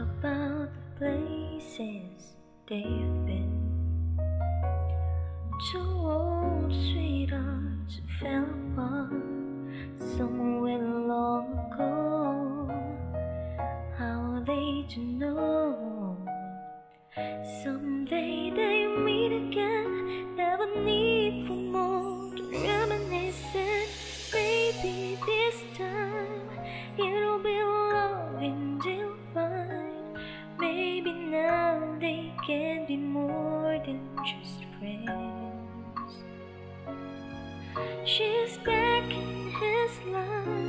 about the places they've been. Two old sweethearts who fell apart somewhere long ago. How are they to know someday they meet again? Never need for more to reminisce, and maybe this time it'll be loving till fine. Maybe now they can be more than just friends. She's back in his life,